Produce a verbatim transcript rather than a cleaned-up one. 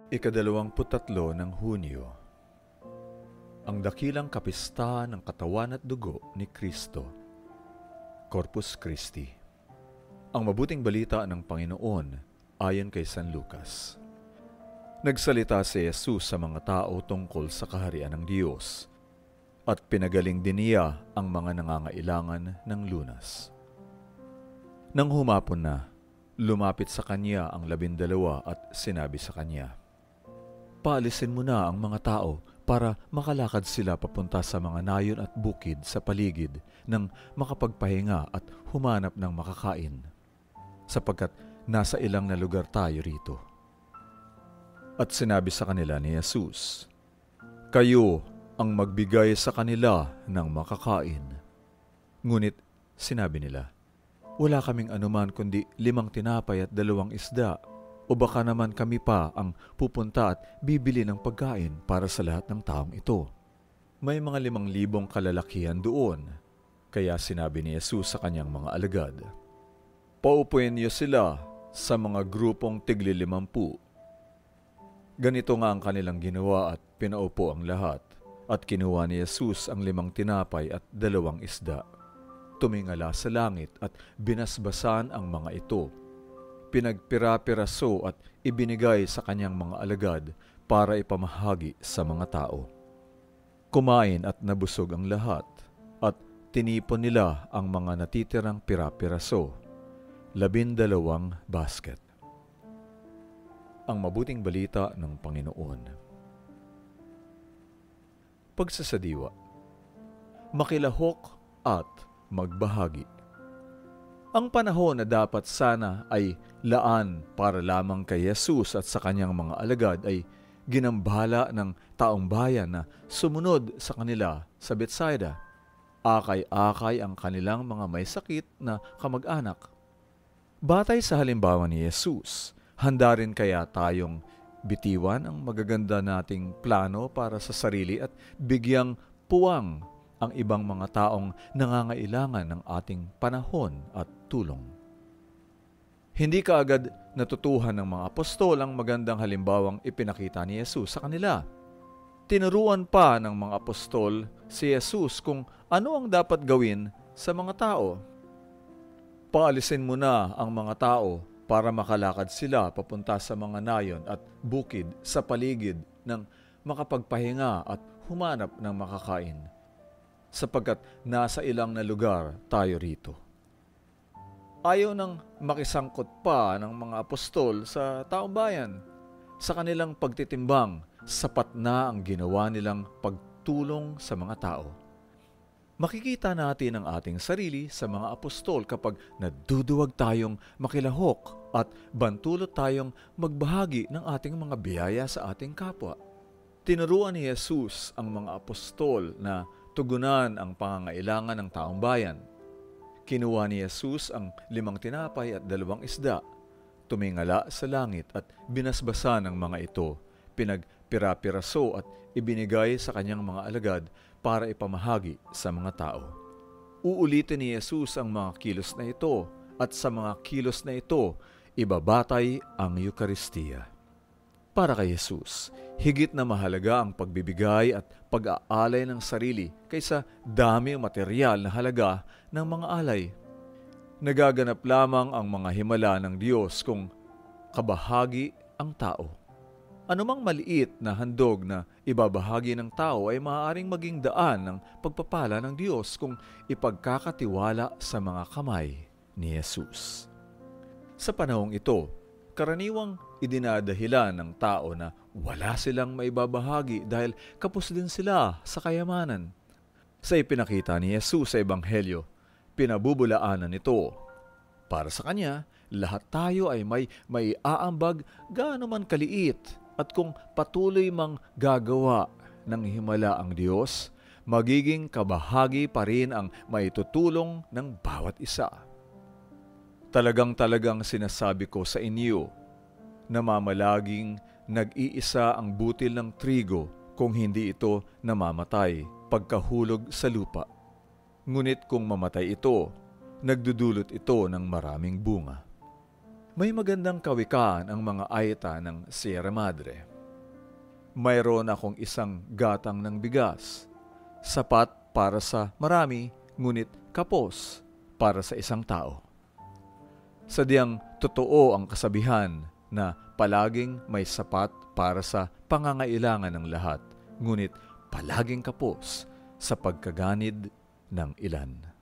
Ikadalawamput-tatlo ng Hunyo, ang dakilang kapistahan ng katawan at dugo ni Kristo, Corpus Christi. Ang mabuting balita ng Panginoon ayon kay San Lucas. Nagsalita si Jesus sa mga tao tungkol sa kaharian ng Diyos, at pinagaling din niya ang mga nangangailangan ng lunas. Nang humapon na, lumapit sa kanya ang labindalawa at sinabi sa kanya, "Paalisin mo na ang mga tao para makalakad sila papunta sa mga nayon at bukid sa paligid nang makapagpahinga at humanap ng makakain, sapagkat nasa ilang na lugar tayo rito." At sinabi sa kanila ni Jesus, "Kayo ang magbigay sa kanila ng makakain." Ngunit sinabi nila, "Wala kaming anuman kundi limang tinapay at dalawang isda. O baka naman kami pa ang pupunta at bibili ng pagkain para sa lahat ng taong ito." May mga limang libong kalalakihan doon, kaya sinabi ni Jesus sa kanyang mga alagad, "Paupuin niyo sila sa mga grupong tigli-limampu." Ganito nga ang kanilang ginawa at pinaupo ang lahat, at kinuha ni Jesus ang limang tinapay at dalawang isda. Tumingala sa langit at binasbasan ang mga ito. Pinagpira-piraso at ibinigay sa kanyang mga alagad para ipamahagi sa mga tao. Kumain at nabusog ang lahat, at tinipon nila ang mga natitirang pira-piraso, labindalawang basket. Ang mabuting balita ng Panginoon. Pagsasadiwa, makilahok at magbahagi. Ang panahon na dapat sana ay laan para lamang kay Jesus at sa kanyang mga alagad ay ginambala ng taong bayan na sumunod sa kanila sa Betsaida. Akay-akay ang kanilang mga may sakit na kamag-anak. Batay sa halimbawa ni Jesus, handa rin kaya tayong bitiwan ang magaganda nating plano para sa sarili at bigyang puwang ang ibang mga taong nangangailangan ng ating panahon at tulong. Hindi kaagad natutuhan ng mga apostol ang magandang halimbawang ipinakita ni Jesus sa kanila. Tinuruan pa ng mga apostol si Jesus kung ano ang dapat gawin sa mga tao. Paalisin mo na ang mga tao para makalakad sila papunta sa mga nayon at bukid sa paligid ng makapagpahinga at humanap ng makakain, sapagkat nasa ilang na lugar tayo rito. Ayaw nang makisangkot pa ng mga apostol sa taong bayan. Sa kanilang pagtitimbang, sapat na ang ginawa nilang pagtulong sa mga tao. Makikita natin ang ating sarili sa mga apostol kapag naduduwag tayong makilahok at bantulot tayong magbahagi ng ating mga biyaya sa ating kapwa. Tinuruan ni Jesus ang mga apostol na tugunan ang pangangailangan ng taong bayan. Kinuha ni Jesus ang limang tinapay at dalawang isda, tumingala sa langit at binasbasan ang mga ito, pinagpira-piraso at ibinigay sa kanyang mga alagad para ipamahagi sa mga tao. Uulitin ni Jesus ang mga kilos na ito, at sa mga kilos na ito, ibabatay ang Eucharistia. Para kay Jesus, higit na mahalaga ang pagbibigay at pag-aalay ng sarili kaysa dami o material na halaga ng mga alay. Nagaganap lamang ang mga himala ng Diyos kung kabahagi ang tao. Anumang maliit na handog na ibabahagi ng tao ay maaaring maging daan ng pagpapala ng Diyos kung ipagkakatiwala sa mga kamay ni Jesus. Sa panahong ito, karaniwang idinadahilan ng tao na wala silang maibabahagi dahil kapos din sila sa kayamanan. Sa ipinakita ni Jesus sa Ebanghelyo, pinabubulaanan nito. Para sa kanya, lahat tayo ay may maiaambag gaano man kaliit, at kung patuloy mang gagawa ng himala ang Diyos, magiging kabahagi pa rin ang maitutulong ng bawat isa. Talagang-talagang sinasabi ko sa inyo, namamalaging nag-iisa ang butil ng trigo kung hindi ito namamatay pagkahulog sa lupa. Ngunit kung mamatay ito, nagdudulot ito ng maraming bunga. May magandang kawikaan ang mga ayta ng Sierra Madre. mayroon akong isang gatang ng bigas, sapat para sa marami, ngunit kapos para sa isang tao. Sadyang totoo ang kasabihan na palaging may sapat para sa pangangailangan ng lahat, ngunit palaging kapos sa pagkaganid ng ilan.